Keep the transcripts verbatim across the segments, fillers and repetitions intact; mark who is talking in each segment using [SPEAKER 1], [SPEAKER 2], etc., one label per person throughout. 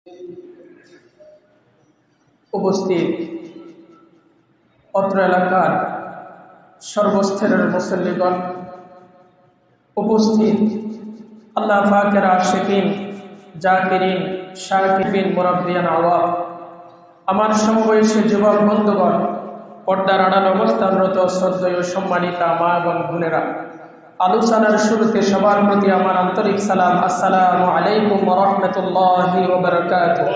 [SPEAKER 1] উপস্থিত অত্র এলাকার সর্বস্তরের মুসল্লিগণ, উপস্থিত আল্লাহ পাকের আশিকিন, জাকিরিন, শাকিরিন, মুরাব্বিয়ান আওয়াম, আমার সমবয়সী যুবক বন্ধুগণ, পর্দার আড়াল অবস্থানরত শ্রদ্ধেয় সম্মানিতা মা বোন বোনেরা, আলোচনার শুরুতে সবার প্রতি আমার আন্তরিক সালাম। আসসালামু আলাইকুম ওয়া রাহমাতুল্লাহি ওয়া বারাকাতুহু।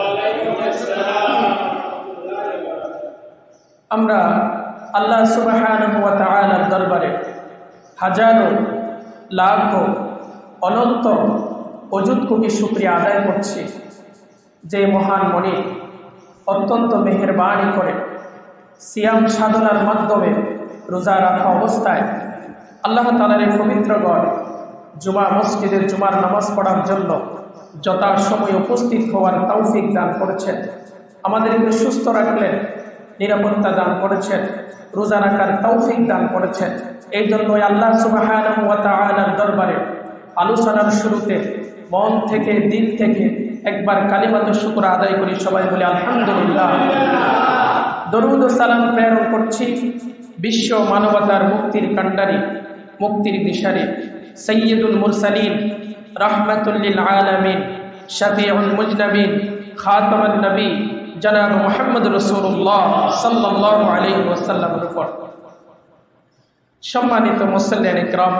[SPEAKER 1] আমরা আল্লাহ সুবহানাহু ওয়া তাআলার দরবারে হাজারো লাখো অনন্ত অযুত কোটি শুকরিয়া আদায় করছি, যে মহান মনিব অত্যন্ত মেহেরবানি করে সিয়াম সাধনার মাধ্যমে রোজা রাখা অবস্থায় আল্লাহ তাআলার এই পবিত্র ঘর জুমা মসজিদের জুমার নামাজ পড়ার জন্য যথাসময়ে উপস্থিত হওয়ার তৌফিক দান করেছেন, আমাদেরকে সুস্থ রাখলেন, নিরাপত্তা দান করেছেন, রোজা রাখার তৌফিক দান করেছেন। এই জন্যই আল্লাহ সুবহানাহু ওয়া তাআলার দরবারে আলোচনার শুরুতে মন থেকে, দিল থেকে একবার কালিমাতুশ শুকর আদায় করি, সবাই বলে আলহামদুলিল্লাহ। দরুদ ও সালাম প্রেরণ করছি বিশ্ব মানবতার মুক্তির কাণ্ডারি, মুক্তির দিশারি, সাইয়্যিদুল মুরসালিন, রাহমাতুল লিল আলামিন, শাফিউল মুজনাবিন, খাতামুন নবী জনাব মুহাম্মদ রাসূলুল্লাহ সাল্লাল্লাহু আলাইহি ওয়াসাল্লামের উপর। সম্মানিত মুসল্লিয়ান ইকরাম,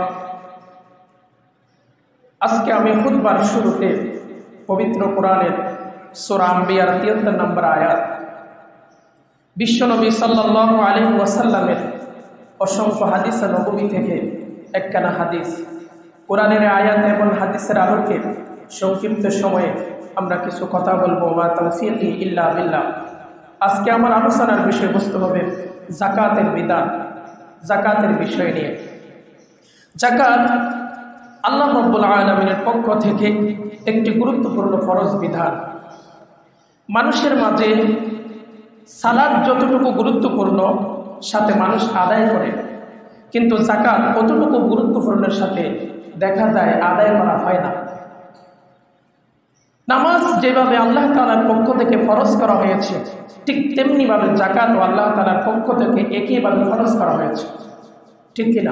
[SPEAKER 1] আজকে আমি খুতবার শুরুতে পবিত্র কোরআনের সূরা আম্বিয়ার তিয়াত্তর নম্বর আয়াত, বিশ্বনবী সাল্লাল্লাহু আলাইহি ওয়াসাল্লামের অসংখ্য হাদিস নববী থেকে একখানা হাদিস, কোরআনের আয়াত এবং হাদিসের আলোকে সংক্ষিপ্ত সময়ে আমরা কিছু কথা বলবো। মা তাওফীকি ইল্লা বিল্লাহ। আজকে আমার আলোচনার বিষয়বস্তু হবে যাকাতের বিধান, যাকাতের বিষয় নিয়ে। যাকাত আল্লাহ রাব্বুল আলামিনের পক্ষ থেকে একটি গুরুত্বপূর্ণ ফরজ বিধান। মানুষের মাঝে সালাত যতটুকু গুরুত্বপূর্ণ সাথে মানুষ আদায় করে, কিন্তু যাকাত কতটুকু গুরুত্বপূর্ণের সাথে দেখা যায় আদায় করা হয় না। নামাজ যেভাবে আল্লাহ তাআলার পক্ষ থেকে ফরজ করা হয়েছে, ঠিক তেমনি ভাবে যাকাত ও আল্লাহ তাআলার পক্ষ থেকে একইভাবে ফরজ করা হয়েছে, ঠিক কিনা?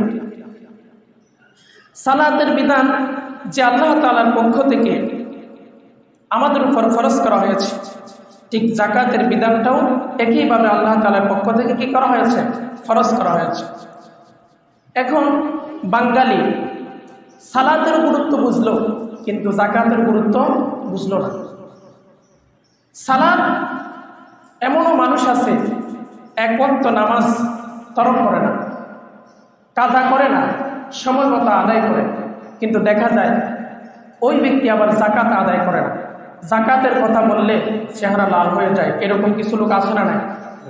[SPEAKER 1] সালাতের বিধান যে আল্লাহ তাআলার পক্ষ থেকে আমাদের উপর ফরজ করা হয়েছে, ঠিক যাকাতের বিধানটাও একইভাবে আল্লাহ তাআলার পক্ষ থেকে কি করা হয়েছে? ফরজ করা হয়েছে। এখন বাঙালি সালাতের গুরুত্ব বুঝলো, কিন্তু যাকাতের গুরুত্ব বুঝলো না। সালাত, এমনও মানুষ আছে এক ওয়াক্ত নামাজ তরক করে না, কাজা করে না, সময় মতো আদায় করে, কিন্তু দেখা যায় ওই ব্যক্তি আবার যাকাত আদায় করে না। যাকাতের কথা বললে চেহারা লাল হয়ে যায়, এরকম কিছু লোক আছে না নাই?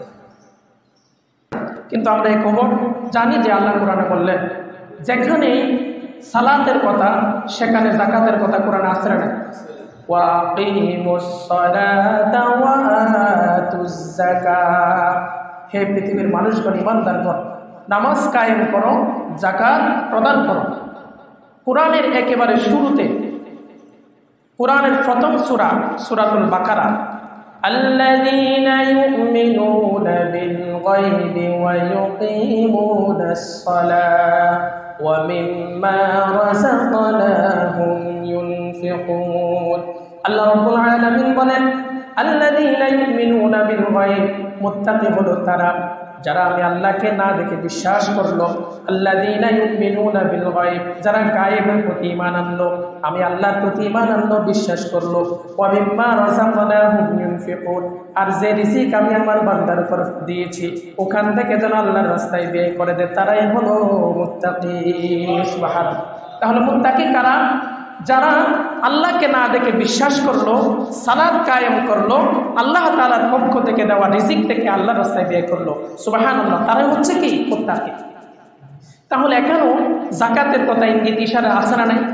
[SPEAKER 1] কিন্তু আমরা এই খবর জানি যে আল্লাহ কোরআনে বললেন, যেখানে সালাতের কথা সেখানে যাকাতের কথা কোরআনে আছে না? ওয়া আকিমুস সালাতা ওয়া আতুজ যাকাত। হে পৃথিবীর মানুষগণ, ইমানদারগণ, নামাজ কায়েম করো, যাকাত প্রদান করো। কোরআনের একেবারে শুরুতে, কোরআনের প্রথম সূরা সূরাতুল বাকারা, আল্লাযীনা ইউমিনুনা বিল গায়বি ওয়া ইউকিমুনাস সালাহ ওয়া মিম্মা রাযাকনাহুম ইউনফিকুন। আল্লাহ রাব্বুল আলামিন বলেন, আল্লাযীনা ইউমিনুনা বিল গায়ব, মুত্তাকি হলো তারা যারা আমি আল্লাহকে না দেখে বিশ্বাস করলো। আল্লাযীনা ইউমিনুনা বিল গায়ব, যারা গায়েবের প্রতি ঈমান আনলো, আমি আল্লাহর প্রতি ঈমান আনলো, বিশ্বাস করলো। ওয়া মিম্মা রাযাকনাহুম ইউনফিকুন, আর যে রিজিক আমি আমার বান্দার উপর দিয়েছি ওখান থেকে যেন আল্লাহর রাস্তায় ব্যয় করে দেয়, তারাই হলো মুত্তাকি। সুবহানাল্লাহ। তাহলে মুত্তাকি কারা? যারা আল্লাহকে না দেখে বিশ্বাস করলো, সালাত কায়েম করলো, আল্লাহ তাআলার পক্ষ থেকে দেওয়া রিজিক থেকে আল্লাহর রাস্তায় ব্যয় করলো। সুবহানাল্লাহ। তারাই হচ্ছে কি? মুত্তাকি। তাহলে এখানেও যাকাতের কথা ইঙ্গিত ইশারা আছে না নাই?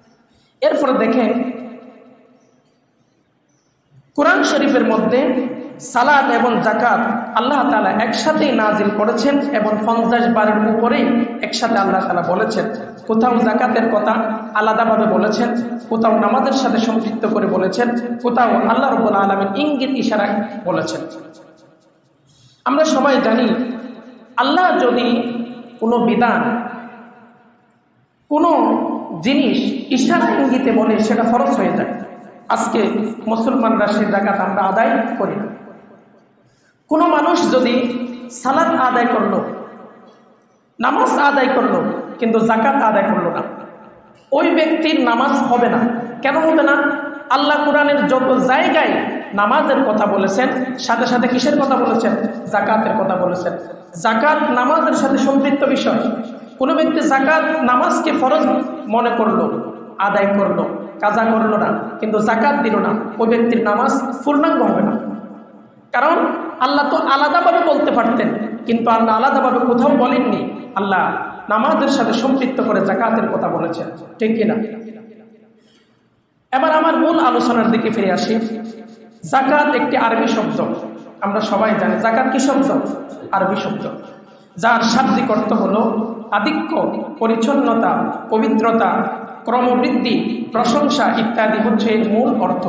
[SPEAKER 1] এরপরে দেখেন কোরআন শরীফের মধ্যে সালাত এবং যাকাত আল্লাহ তাআলা একসাথেই নাজিল করেছেন এবং পঞ্চাশ বারের উপরেই একসাথে আল্লাহ তাআলা বলেছেন। কোথাও যাকাতের কথা আলাদাভাবে বলেছেন, কোথাও নামাজের সাথে সম্পৃক্ত করে বলেছেন, কোথাও আল্লাহ রাব্বুল আলামিন ইঙ্গিত ইশারায় বলেছেন। আমরা সবাই জানি আল্লাহ যদি কোনো বিধান, কোনো জিনিস ইশারা ইঙ্গিতে বলে সেটা ফরজ হয়ে যায়। আজকে মুসলমানরা সে যাকাত আমরা আদায় করি না। কোনো মানুষ যদি সালাত আদায় করলো, নামাজ আদায় করলো, কিন্তু যাকাত আদায় করলো না, ওই ব্যক্তির নামাজ হবে না। কেন হবে না? আল্লাহ কোরআনের যত জায়গায় নামাজের কথা বলেছেন সাথে সাথে কিসের কথা বলেছেন? যাকাতের কথা বলেছেন। যাকাত নামাজের সাথে সম্পৃক্ত বিষয়। কোনো ব্যক্তি যাকাত নামাজকে ফরজ মনে করলো, আদায় করলো, কাজা করলো না, কিন্তু যাকাত দিল না, ওই ব্যক্তির নামাজ পূর্ণাঙ্গ হবে না। কারণ আল্লাহ তো আলাদাভাবে বলতে পারতেন, কিন্তু আল্লাহ আলাদাভাবে কোথাও বলেননি। আল্লাহ নামাজের সাথে সম্পৃক্ত করে যাকাতের কথা বলেছেন, ঠিক কিনা? এবার আমার মূল আলোচনার দিকে ফিরে আসি। যাকাত একটি আরবি শব্দ, আমরা সবাই জানি যাকাত কি শব্দ? আরবি শব্দ, যার শাব্দিক অর্থ হলো আধিক্য, পরিচ্ছন্নতা, পবিত্রতা, ক্রমবৃদ্ধি, প্রশংসা ইত্যাদি হচ্ছে এর মূল অর্থ।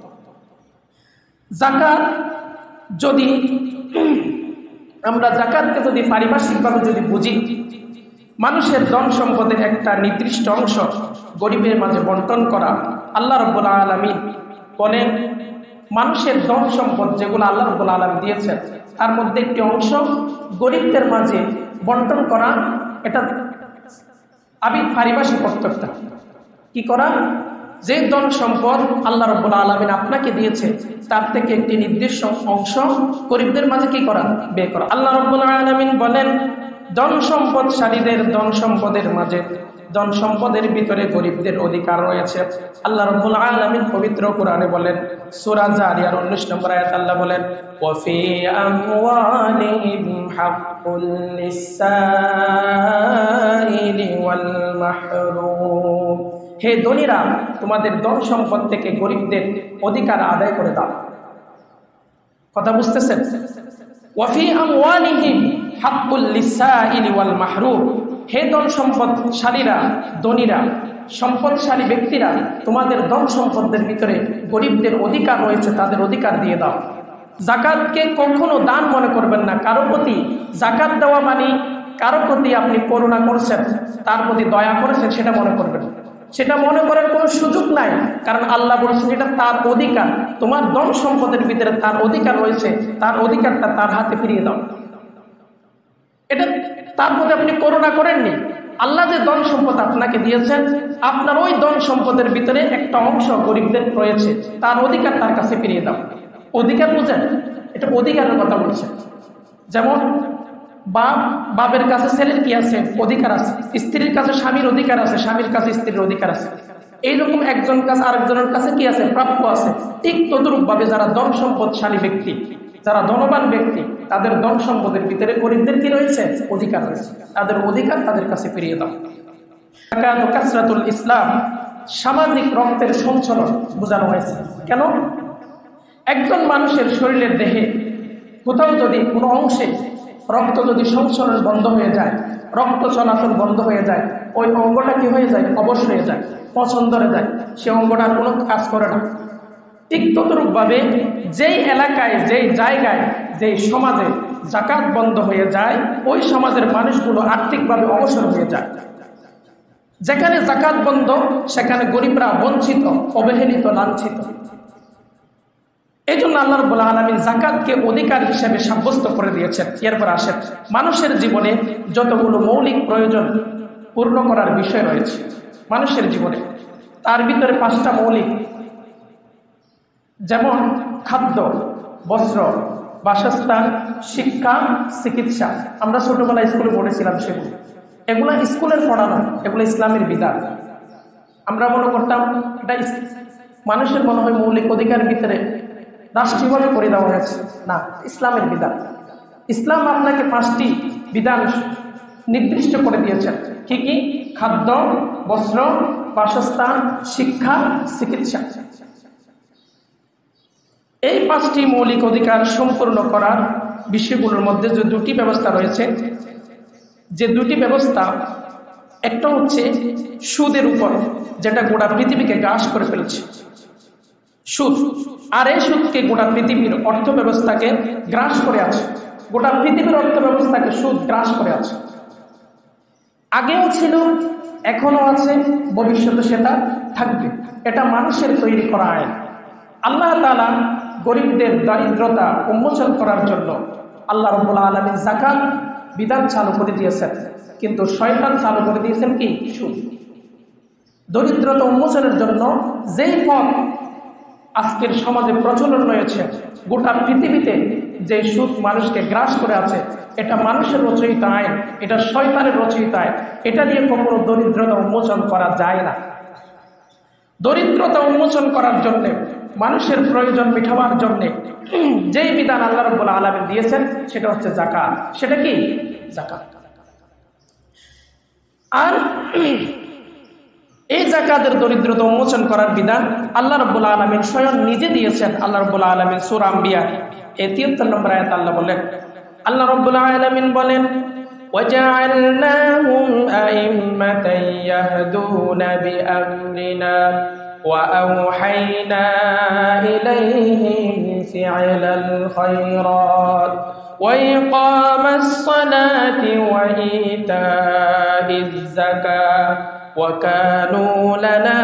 [SPEAKER 1] যাকাত যদি আমরা যাকাতকে যদি পারিভাষিকভাবে যদি বুঝি, মানুষের ধন সম্পদের একটা নির্দিষ্ট অংশ গরিবের মাঝে বন্টন করা। আল্লাহ রাব্বুল আলামিন বলেন মানুষের ধন সম্পদ যেগুলো আল্লাহ রাব্বুল আলামিন দিয়েছেন তার মধ্যে একটি অংশ গরিবদের মাঝে বন্টন করা। এটা আবি পারিভাষিক অর্থটা কি করা? যে ধন সম্পদ আল্লাহ রাব্বুল আলামিন আপনাকে দিয়েছে তার থেকে একটি নির্দিষ্ট অংশ গরিবদের মাঝে কি করা? ব্যয় করা। আল্লাহ রাব্বুল আলামিন বলেন ধন সম্পদশালীদের ধন সম্পদের মাঝে, ধন সম্পদের ভিতরে গরিবদের অধিকার রয়েছে। আল্লাহ রাব্বুল আলামিন পবিত্র কোরআনে বলেন, সূরা জারিয়ার উনিশ নম্বর আয়াত আল্লাহ বলেন, ওয়াফি আমওয়ালিহিম হাক্কুল লিসাইলি ওয়াল মাহরুম। হে ধনীরা, তোমাদের ধন সম্পদ থেকে গরিবদের অধিকার আদায় করে দাও। কথা বুঝতেছেন? ওয়াফি আমওয়ালিহিম হাক্কুল লিসাইলি ওয়াল মাহরুম। হে ধন সম্পদশালীরা, ধনীরা, সম্পদশালী ব্যক্তিরা, তোমাদের ধন সম্পদের ভিতরে গরিবদের অধিকার রয়েছে, তাদের অধিকার দিয়ে দাও। যাকাতকে কখনো দান মনে করবেন না। কারো প্রতি যাকাত দেওয়া মানে কারো প্রতি আপনি করুণা করছেন, তার প্রতি দয়া করেছেন সেটা মনে করবেন। সেটা মনে করার কোনো সুযোগ নাই, কারণ আল্লাহ বলেছেন এটা তার অধিকার। তোমার ধন সম্পদের ভিতরে তার অধিকার রয়েছে, তার অধিকারটা তার হাতে ফিরিয়ে দাও। এটা তার প্রতি আপনি করুণা করেননি। আল্লাহ যে ধন সম্পদ আপনাকে দিয়েছেন, আপনার ওই ধন সম্পদের ভিতরে একটা অংশ গরিবদের রয়েছে, তার অধিকার তার কাছে ফিরিয়ে দাও। অধিকার বুঝেন? এটা অধিকারের কথা বলছে। যেমন বাপ বাপের কাছে ছেলের কি আছে? অধিকার আছে। স্ত্রীর কাছে স্বামীর অধিকার আছে, স্বামীর কাছে স্ত্রীর অধিকার আছে। এইরকম একজন কাছে আরেকজনের কাছে কি আছে? প্রাপ্য আছে। ঠিক তদ্রূপ ভাবে যারা ধন সম্পদশালী ব্যক্তি, যারা ধনবান ব্যক্তি, তাদের ধন সম্পদের ভিতরে গরিবদের কি রয়েছে? অধিকার রয়েছে। তাদের অধিকার তাদের কাছে ফিরিয়ে দাও। যাকাত ও কাসরাতুল ইসলাম, সামাজিক রক্তের সঞ্চালন বোঝানো হয়েছে। কেন? একজন মানুষের শরীরের দেহে কোথাও যদি কোনো অংশে রক্ত যদি সঞ্চালন বন্ধ হয়ে যায়, রক্ত চলাচল বন্ধ হয়ে যায়, ওই অঙ্গটা কি হয়ে যায়? অবশ হয়ে যায়, পছন্দ হয়ে যায়, সে অঙ্গটা আর কোনো কাজ করে না। ঠিক তদ্রূপভাবে যেই এলাকায়, যেই জায়গায়, যেই সমাজে যাকাত বন্ধ হয়ে যায়, ওই সমাজের মানুষগুলো আর্থিকভাবে অবসর হয়ে যায়। যেখানে যাকাত বন্ধ সেখানে গরিবরা বঞ্চিত, অবহেলিত, লাঞ্ছিত। এই জন্য আল্লাহ রাব্বুল আলামিন যাকাতকে অধিকার হিসেবে সাব্যস্ত করে দিয়েছেন। এরপর আসেন মানুষের জীবনে যতগুলো মৌলিক প্রয়োজন পূর্ণ করার বিষয় রয়েছে মানুষের জীবনে, তার ভিতরে পাঁচটা মৌলিক, যেমন খাদ্য, বস্ত্র, বাসস্থান, শিক্ষা, চিকিৎসা। আমরা ছোটবেলায় স্কুলে পড়েছিলাম সেগুলো। এগুলো স্কুলের পড়া নয়, এগুলো ইসলামের বিধান। আমরা মনে করতাম এটা মানুষের মনে হয় মৌলিক অধিকারের ভিতরে রাষ্ট্রীয়ভাবে করে দেওয়া হয়েছে। না, ইসলামের বিধান। ইসলাম আপনাকে পাঁচটি বিধান নির্দিষ্ট করে দিয়েছেন। কি কি? খাদ্য, বস্ত্র, বাসস্থান, শিক্ষা, চিকিৎসা। এই পাঁচটি মৌলিক অধিকার সম্পূর্ণ করার বিষয়গুলোর মধ্যে যে দুটি ব্যবস্থা রয়েছে, যে দুটি ব্যবস্থা, একটা হচ্ছে সুদের উপর, যেটা গোটা পৃথিবীকে গ্রাস করে ফেলছে, সুদ। আর এই সুদকে গোটা পৃথিবীর অর্থ ব্যবস্থাকে গ্রাস করে আছে, গোটা পৃথিবীর অর্থ ব্যবস্থাকে সুদ গ্রাস করে আছে। আগেও ছিল, এখনো আছে, ভবিষ্যতে সেটা থাকবে। এটা মানুষের তৈরি করা আইন। আল্লাহ তাআলা গরিবদের দারিদ্রতা উন্মোচন করার জন্য আল্লাহ রাব্বুল আলামিন যাকাত বিধান চালু করে দিয়েছেন, কিন্তু শয়তান চালু করে দিয়েছেন কি? সুদ। দরিদ্রতা উন্মোচনের জন্য যেই পথ আজকের সমাজে প্রচলন রয়েছে, গোটা পৃথিবীতে যে সুদ মানুষকে গ্রাস করে আছে, এটা মানুষের রচয়িত আইন, এটা শয়তানের রচয়িত আইন। এটা দিয়ে কখনো দরিদ্রতা উন্মোচন করা যায় না। দরিদ্রতা উন্মোচন করার জন্য, মানুষের প্রয়োজন মেটাবার জন্য যেই বিধান আল্লাহ রাব্বুল আলামিন দিয়েছেন সেটা হচ্ছে যাকাত। সেটা কি? যাকাত। আর এই যাকাতের দরিদ্রতা উন্মোচন করার বিধান আল্লাহ রাব্বুল আলামিন স্বয়ং নিজে দিয়েছেন। আল্লাহ রাব্বুল আলামিন সূরা আম্বিয়া এর তিয়াত্তর নম্বর আয়াতে আল্লাহ বলেন, আল্লাহ রাব্বুল আলামিন বলেন, وَجَعَلْنَاهُمْ أَئِمَّةً يَهْدُونَ بِأَمْرِنَا وَأَوْحَيْنَا إِلَيْهِمْ فِعْلَ الْخَيْرَاتِ وَإِقَامَ الصَّلَاةِ وَإِيتَاءِ الزَّكَاةِ وَكَانُوا لَنَا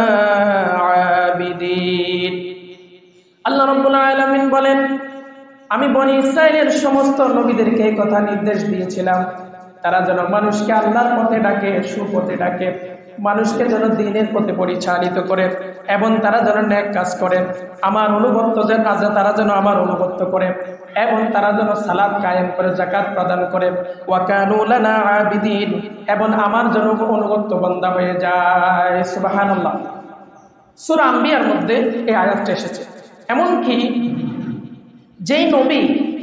[SPEAKER 1] عَابِدِينَ। আল্লাহ রাব্বুল আলামিন বলেন, আমি বনি ইসরাইলের সমস্ত নবীদেরকে এই কথা নির্দেশ দিয়েছিলাম, তারা যেন মানুষকে আল্লাহর পথে ডাকে, সুপথে ডাকে, মানুষকে যেন দ্বীনের পথে পরিচালিত করে, এবং তারা যেন নেক কাজ করে, আমার অনুগত্য যেন তারা যেন আমার অনুগত্য করে, এবং তারা যেন সালাত কায়েম করে, যাকাত প্রদান করে, ওয়া কানু লানা আবিদিন, এবং আমার যেন অনুগত্য বান্দা হয়ে যায়। সুবহানাল্লাহ। সূরা আম্বিয়ার মধ্যে এই আয়াতটা এসেছে। এমনকি যেই নবী,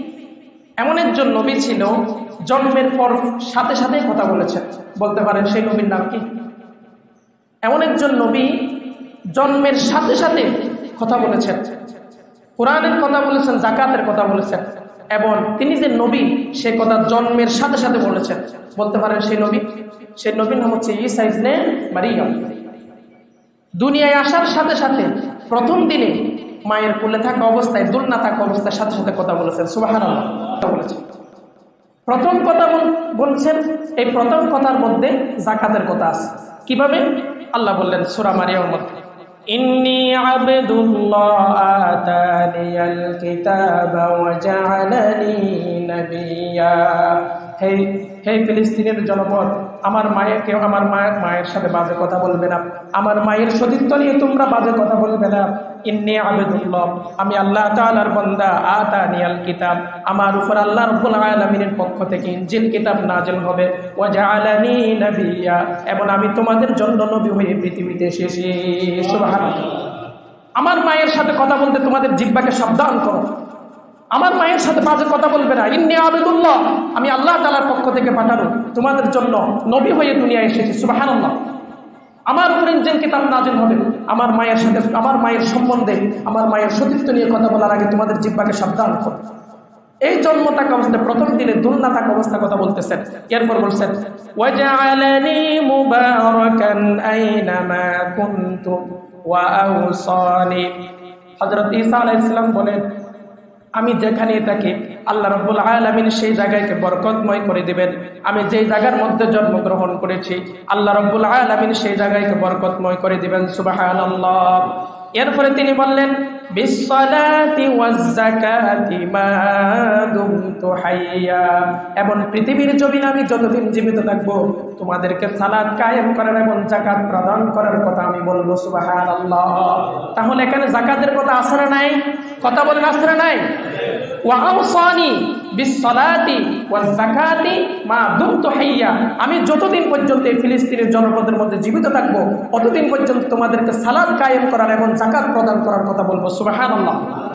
[SPEAKER 1] এমন একজন নবী ছিল জন্মের পর সাথে সাথে কথা বলেছেন, বলতে পারেন সেই নবীর নাম কি? এমন একজন নবী জন্মের সাথে সাথে কথা বলেছেন, কোরআনের কথা বলেছেন, যাকাতের কথা বলেছেন, এবং তিনি যে নবী সে কথা জন্মের সাথে সাথে বলেছেন, বলতে পারেন সেই নবী। সেই নবীর নাম হচ্ছে ঈসা ইবনে মারিয়াম। দুনিয়ায় আসার সাথে সাথে প্রথম দিনে মায়ের কোলে থাকা অবস্থায়, দুলনা থাকা অবস্থায় সাথে সাথে কথা বলেছেন। সুবহানাল্লাহ। বলেছেন প্রথম কথা বলছেন, এই প্রথম কথার মধ্যে যাকাতের কথা আছে। কিভাবে? আল্লাহ বললেন সূরা মারিয়ামের মধ্যে, ইন্নী আবদুল্লাহ আতানিয়াল কিতাবা ওয়া জাআলানি নাবিয়্যা। হে হে ফিলিস্তিনের জনপদ, আমার মায়েরকে আমার মায়ের মায়ের সাথে বাজে কথা বলবে না, আমার মায়ের সতীত্ব নিয়ে তোমরা বাজে কথা বলবে না। ইন্নী আবদুল্লাহ, আমি আল্লাহ তাআলার বান্দা, আতানিয়াল কিতাব, আমার উপর আল্লাহ রাব্বুল আলামিনের পক্ষ থেকে ইনজিল কিতাব নাযিল হবে, ওয়া জাআলানি নাবিয়্যা, এবং আমি তোমাদের জন্য নবী হয়ে পৃথিবীতে এসেছি। সুবহানাল্লাহ। আমার মায়ের সাথে কথা বলতে তোমাদের জিহ্বাকে সাবধান করো, আমার মায়ের সাথে বাজে কথা বলবে না। ইন্নী আবদুল্লাহ, আমি আল্লাহ তাআলার পক্ষ থেকে পাঠানো তোমাদের জন্য নবী হয়ে দুনিয়ায় এসেছি। সুবহানাল্লাহ। আমার উপর ইনজিল কিতাব নাযিল হবে, আমার মায়ের সাথে, আমার মায়ের সম্বন্ধে, আমার মায়ের সতীত্ব নিয়ে কথা বলার আগে তোমাদের জিহ্বাকে সাবধান করো। এই জন্ম থাকা অবস্থায় প্রথম দিনে দুলনা থাকা অবস্থা কথা বলতেছেন। এরপর বলছেন, ওয়াজআলানি মুবারাকান আইনামা কুনতু ওয়া আওসানি। হযরত ঈসা আলাইহিস সালাম বলেন, আমি যেখানে থাকি আল্লাহ রাব্বুল আলামিন সেই জায়গাকে বরকতময় করে দিবেন। আমি যেই জায়গার মধ্যে জন্মগ্রহণ করেছি আল্লাহ রাব্বুল আলামিন সেই জায়গাকে বরকতময় করে দিবেন। সুবহানাল্লাহ। এরপরে তিনি বললেন, বিসসালাতি ওয়াজ যাকাতি মা দুমতু হাইয়া, এবং পৃথিবীর জমিনে আমি যতদিন জীবিত থাকবো তোমাদেরকে সালাত কায়েম করার এবং যাকাত প্রদান করার কথা আমি বলবো। সুবহানাল্লাহ। তাহলে এখানে যাকাতের কথা আছে না নাই? কথা বলেন, আছে না নাই? ওয়া আওসানি বিসসালাতি ওয়াজ যাকাতি মা দুমতু হাইয়া, আমি যতদিন পর্যন্ত এই ফিলিস্তিনের জনপদের মধ্যে জীবিত থাকবো ততদিন পর্যন্ত তোমাদেরকে সালাত কায়েম করার এবং যাকাত প্রদান করার কথা বলবো। সুবহানাল্লাহ।